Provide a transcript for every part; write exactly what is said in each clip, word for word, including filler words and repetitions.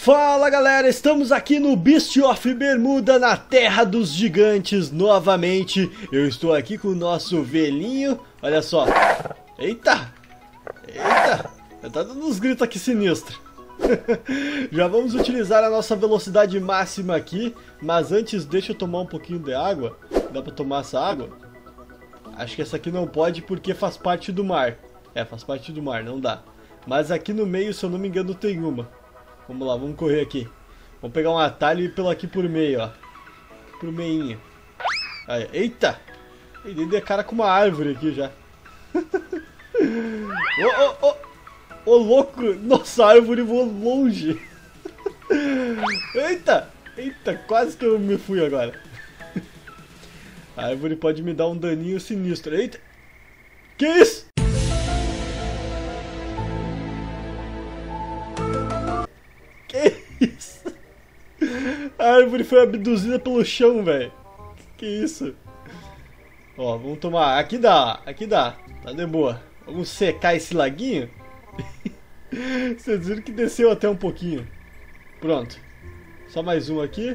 Fala galera, estamos aqui no Beast of Bermuda, na Terra dos Gigantes, novamente. Eu estou aqui com o nosso velhinho, olha só. Eita, eita, tá dando uns gritos aqui sinistros. Já vamos utilizar a nossa velocidade máxima aqui, mas antes deixa eu tomar um pouquinho de água. Dá pra tomar essa água? Acho que essa aqui não pode porque faz parte do mar. É, faz parte do mar, não dá. Mas aqui no meio, se eu não me engano, tem uma. Vamos lá, vamos correr aqui. Vamos pegar um atalho e ir pelo aqui por meio, ó. Por meinho. Aí, eita! Ele deu cara com uma árvore aqui já. Ô, ô, ô! Ô, louco! Nossa, a árvore voou longe. Eita! Eita, quase que eu me fui agora. A árvore pode me dar um daninho sinistro. Eita! Que isso? Que isso? A árvore foi abduzida pelo chão, velho. Que isso? Ó, vamos tomar. Aqui dá, aqui dá. Tá de boa. Vamos secar esse laguinho. Vocês viram que desceu até um pouquinho. Pronto. Só mais um aqui.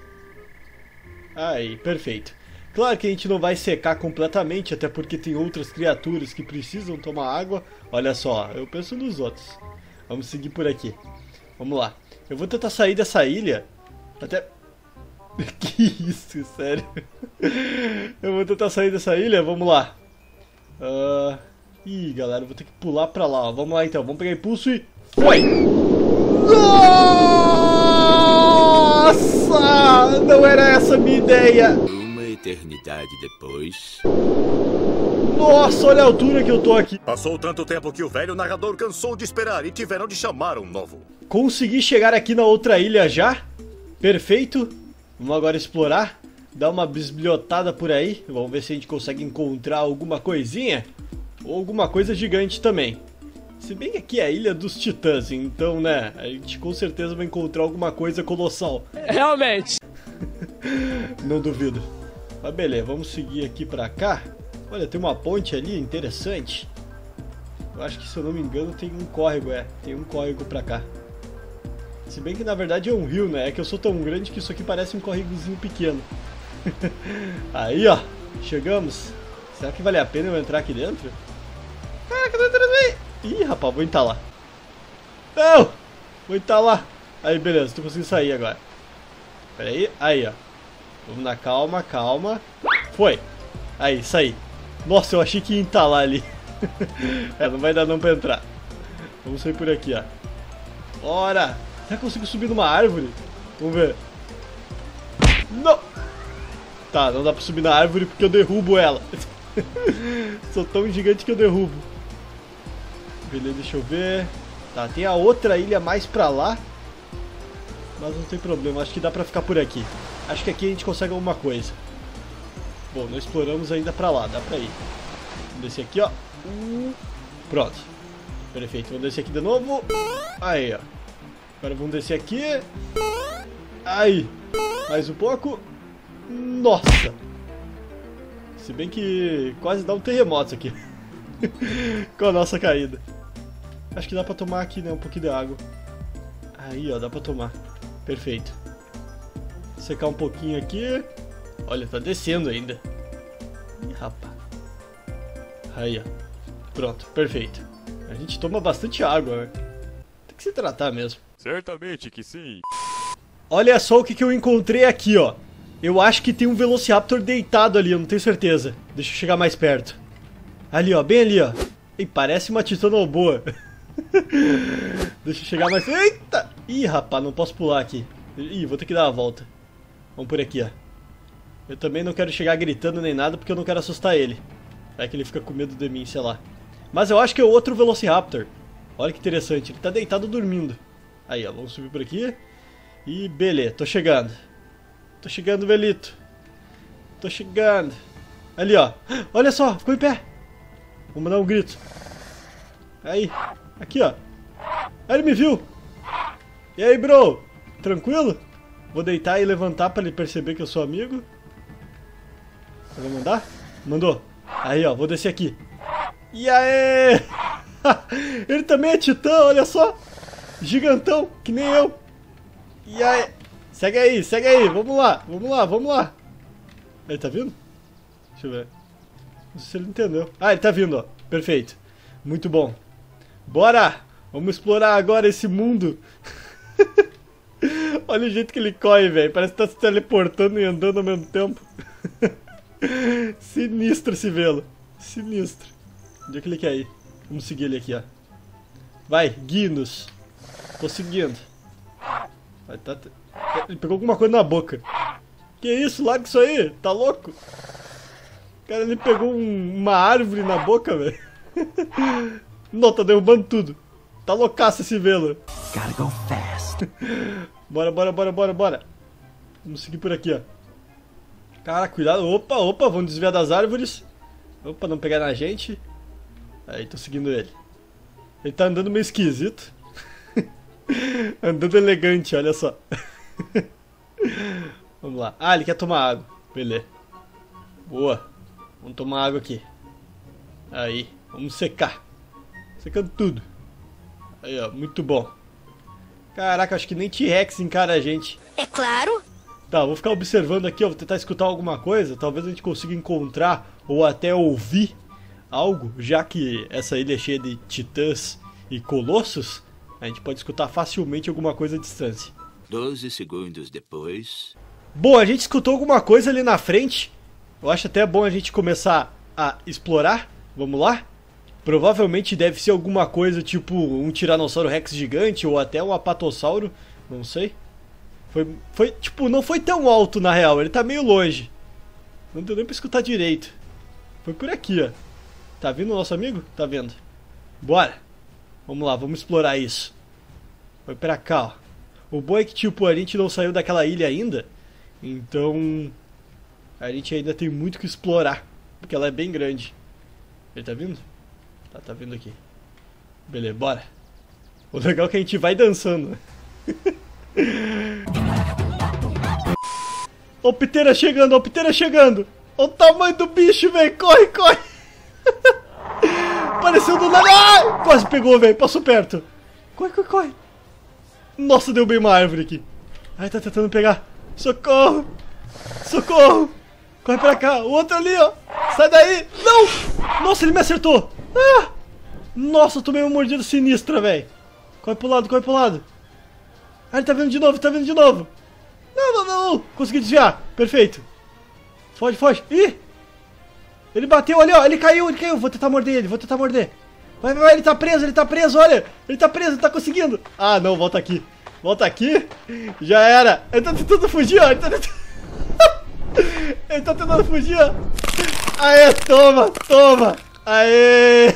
Aí, perfeito. Claro que a gente não vai secar completamente, até porque tem outras criaturas que precisam tomar água. Olha só, eu penso nos outros. Vamos seguir por aqui. Vamos lá. Eu vou tentar sair dessa ilha. Até... Que isso, sério? Eu vou tentar sair dessa ilha, vamos lá. Uh... Ih, galera, eu vou ter que pular pra lá, ó. Vamos lá então, vamos pegar impulso e... Foi! Nossa! Não era essa a minha ideia! Uma eternidade depois... Nossa, olha a altura que eu tô aqui. Passou tanto tempo que o velho narrador cansou de esperar e tiveram de chamar um novo. Consegui chegar aqui na outra ilha já. Perfeito. Vamos agora explorar. Dar uma bisbilhotada por aí. Vamos ver se a gente consegue encontrar alguma coisinha. Ou alguma coisa gigante também. Se bem que aqui é a Ilha dos Titãs, então, né, a gente com certeza vai encontrar alguma coisa colossal. Realmente. Não duvido. Mas beleza, vamos seguir aqui pra cá. Olha, tem uma ponte ali, interessante. Eu acho que, se eu não me engano, tem um córrego, é. Tem um córrego pra cá. Se bem que, na verdade, é um rio, né? É que eu sou tão grande que isso aqui parece um córregozinho pequeno. Aí, ó. Chegamos. Será que vale a pena eu entrar aqui dentro? Caraca, eu tô entrando aí. Ih, rapaz, vou entalar. Não! Vou entalar. Aí, beleza, tô conseguindo sair agora. Pera aí. Aí, ó. Vamos na calma, calma. Foi. Aí, saí. Nossa, eu achei que ia entalar ali. É, não vai dar não pra entrar. Vamos sair por aqui, ó. Bora! Será que eu consigo subir numa árvore? Vamos ver. Não! Tá, não dá pra subir na árvore porque eu derrubo ela. Sou tão gigante que eu derrubo. Beleza, deixa eu ver. Tá, tem a outra ilha mais pra lá. Mas não tem problema, acho que dá pra ficar por aqui. Acho que aqui a gente consegue alguma coisa. Bom, nós exploramos ainda pra lá, dá pra ir. Vamos descer aqui, ó. Pronto. Perfeito, vamos descer aqui de novo. Aí, ó. Agora vamos descer aqui. Aí. Mais um pouco. Nossa. Se bem que quase dá um terremoto isso aqui. Com a nossa caída. Acho que dá pra tomar aqui, né? Um pouquinho de água. Aí, ó, dá pra tomar. Perfeito. Secar um pouquinho aqui. Olha, tá descendo ainda. Ih, rapaz. Aí, ó. Pronto, perfeito. A gente toma bastante água, né? Tem que se tratar mesmo. Certamente que sim. Olha só o que, que eu encontrei aqui, ó. Eu acho que tem um Velociraptor deitado ali, eu não tenho certeza. Deixa eu chegar mais perto. Ali, ó, bem ali, ó. Ih, parece uma titanoboa. Deixa eu chegar mais... Eita! Ih, rapaz, não posso pular aqui. Ih, vou ter que dar uma volta. Vamos por aqui, ó. Eu também não quero chegar gritando nem nada porque eu não quero assustar ele. Vai que ele fica com medo de mim, sei lá. Mas eu acho que é outro Velociraptor. Olha que interessante, ele tá deitado dormindo. Aí, ó, vamos subir por aqui. E beleza, tô chegando. Tô chegando, velito. Tô chegando. Ali, ó. Olha só, ficou em pé. Vamos dar um grito. Aí, aqui, ó. Aí ele me viu. E aí, bro? Tranquilo? Vou deitar e levantar pra ele perceber que eu sou amigo. Vai mandar? Mandou. Aí, ó, vou descer aqui. E aí? Ele também é titã, olha só. Gigantão, que nem eu. E aí? Segue aí, segue aí. Vamos lá, vamos lá, vamos lá. Ele tá vindo? Deixa eu ver. Não sei se ele entendeu. Ah, ele tá vindo, ó. Perfeito. Muito bom. Bora! Vamos explorar agora esse mundo. Olha o jeito que ele corre, velho. Parece que tá se teleportando e andando ao mesmo tempo. Sinistro esse velo. Sinistro. Onde é que ele quer ir? Vamos seguir ele aqui, ó. Vai, guia-nos. Tô seguindo. Vai, tá... Ele pegou alguma coisa na boca. Que isso? Larga isso aí. Tá louco? Cara, ele pegou um, uma árvore na boca, velho. Não, tá derrubando tudo. Tá loucaço esse velo. Gotta go fast. Bora, bora, bora, bora, bora. Vamos seguir por aqui, ó. Cara, cuidado. Opa, opa, vamos desviar das árvores. Opa, não pegar na gente. Aí, tô seguindo ele. Ele tá andando meio esquisito. Andando elegante, olha só. Vamos lá. Ah, ele quer tomar água. Beleza. Boa. Vamos tomar água aqui. Aí, vamos secar. Secando tudo. Aí, ó, muito bom. Caraca, acho que nem T-Rex encara a gente. É claro. Tá, vou ficar observando aqui, ó, vou tentar escutar alguma coisa. Talvez a gente consiga encontrar ou até ouvir algo, já que essa ilha é cheia de titãs e colossos. A gente pode escutar facilmente alguma coisa à distância. Doze segundos depois... Bom, a gente escutou alguma coisa ali na frente. Eu acho até bom a gente começar a explorar. Vamos lá? Provavelmente deve ser alguma coisa tipo um Tiranossauro Rex gigante ou até um Apatossauro. Não sei. Foi, foi, tipo, não foi tão alto na real. Ele tá meio longe. Não deu nem pra escutar direito. Foi por aqui, ó. Tá vindo o nosso amigo? Tá vendo. Bora. Vamos lá, vamos explorar isso. Foi pra cá, ó. O bom é que, tipo, a gente não saiu daquela ilha ainda. Então... a gente ainda tem muito que explorar. Porque ela é bem grande. Ele tá vindo? Tá, tá vindo aqui. Beleza, bora. O legal é que a gente vai dançando. Ó o piteira chegando, ó o piteira chegando. Ó o tamanho do bicho, velho. Corre, corre. Apareceu do nada. Ai, quase pegou, velho. Passou perto. Corre, corre, corre. Nossa, deu bem uma árvore aqui. Ai, tá tentando pegar. Socorro. Socorro. Corre pra cá. O outro ali, ó. Sai daí. Não. Nossa, ele me acertou. Ah. Nossa, eu tomei uma mordida sinistra, velho. Corre pro lado, corre pro lado. Ah, ele tá vindo de novo, tá vindo de novo. Não, não, não. Consegui desviar. Perfeito. Foge, foge. Ih. Ele bateu ali, ó. Ele caiu, ele caiu. Vou tentar morder ele, vou tentar morder. Vai, vai, vai. Ele tá preso, ele tá preso, olha. Ele tá preso, ele tá conseguindo. Ah, não. Volta aqui. Volta aqui. Já era. Ele tá tentando fugir, ó. Ele tá tentando... ele tá tentando fugir, ó. Aê, toma, toma. Aê.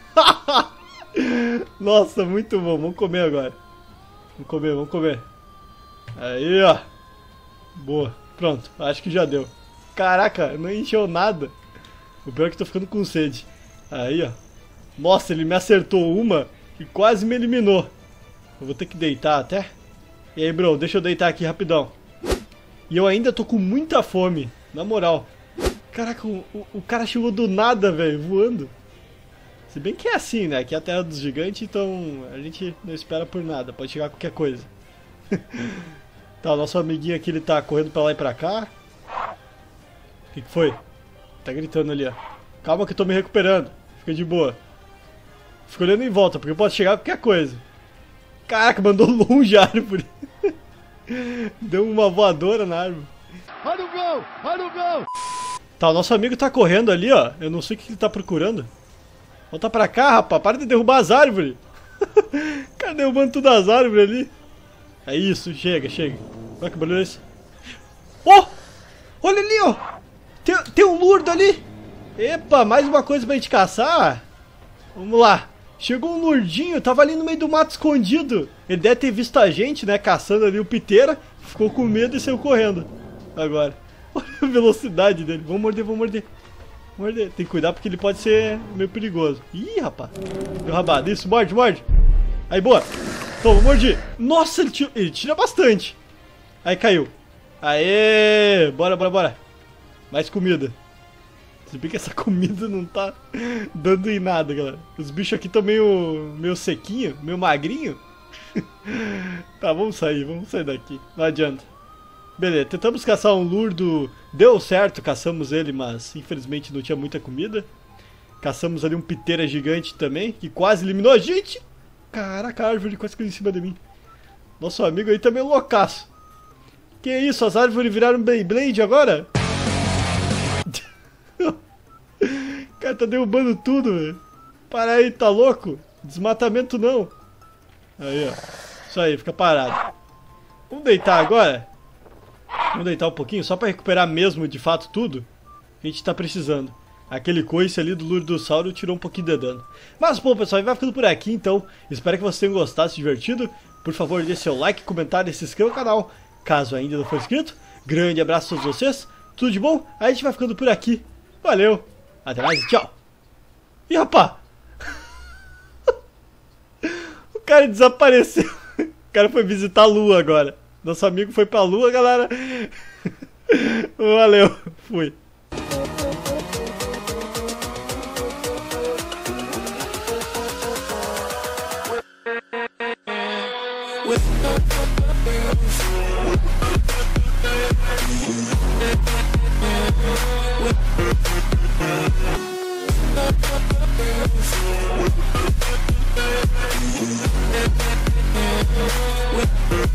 Nossa, muito bom. Vamos comer agora. Vamos comer, vamos comer. Aí, ó. Boa. Pronto, acho que já deu. Caraca, não encheu nada. O pior é que tô ficando com sede. Aí, ó. Nossa, ele me acertou uma e quase me eliminou. Eu vou ter que deitar até. E aí, bro, deixa eu deitar aqui rapidão. E eu ainda tô com muita fome, na moral. Caraca, o, o, o cara chegou do nada, velho, voando. Se bem que é assim, né? Aqui é a terra dos gigantes, então a gente não espera por nada. Pode chegar qualquer coisa. Tá, o nosso amiguinho aqui, ele tá correndo pra lá e pra cá. O que, que foi? Tá gritando ali, ó. Calma que eu tô me recuperando. Fica de boa. Fica olhando em volta, porque pode chegar qualquer coisa. Caraca, mandou longe a árvore. Deu uma voadora na árvore. Olha o gol! Olha o gol! Tá, o nosso amigo tá correndo ali, ó. Eu não sei o que ele tá procurando. Volta pra cá, rapaz. Para de derrubar as árvores. O cara derrubando todas as árvores ali. É isso, chega, chega. Olha que barulho é esse. Oh! Olha ali, ó. Tem, tem um lurdo ali. Epa, mais uma coisa pra gente caçar. Vamos lá. Chegou um lurdinho, tava ali no meio do mato escondido. Ele deve ter visto a gente, né, caçando ali o piteira. Ficou com medo e saiu correndo. Agora. Olha a velocidade dele. Vamos morder, vamos morder. Vamos morder. Tem que cuidar porque ele pode ser meio perigoso. Ih, rapaz. Deu rabado. Isso, morde, morde. Aí, boa. Toma, mordi. Nossa, ele tira, ele tira bastante. Aí, caiu. Aê. Bora, bora, bora. Mais comida. Se bem que essa comida não tá dando em nada, galera. Os bichos aqui estão meio, meio sequinho, meio magrinho. Tá, vamos sair, vamos sair daqui. Não adianta. Beleza, tentamos caçar um lurdo. Deu certo, caçamos ele, mas infelizmente não tinha muita comida. Caçamos ali um piteira gigante também, que quase eliminou a gente. Caraca, a árvore quase caiu em cima de mim. Nosso amigo aí também é loucaço. Que isso, as árvores viraram Beyblade agora? O cara tá derrubando tudo, velho. Para aí, tá louco? Desmatamento não. Aí, ó. Isso aí, fica parado. Vamos deitar agora? Vamos deitar um pouquinho, só pra recuperar mesmo, de fato, tudo. A gente tá precisando. Aquele coice ali do Lurdossauro tirou um pouquinho de dano. Mas, bom, pessoal, vai ficando por aqui, então. Espero que vocês tenham gostado, se divertido. Por favor, deixe seu like, comentário e se inscreva no canal, caso ainda não for inscrito. Grande abraço a todos vocês. Tudo de bom? A gente vai ficando por aqui. Valeu. Até mais e tchau. Ih, rapá. O cara desapareceu. O cara foi visitar a lua agora. Nosso amigo foi pra lua, galera. Valeu. Fui. With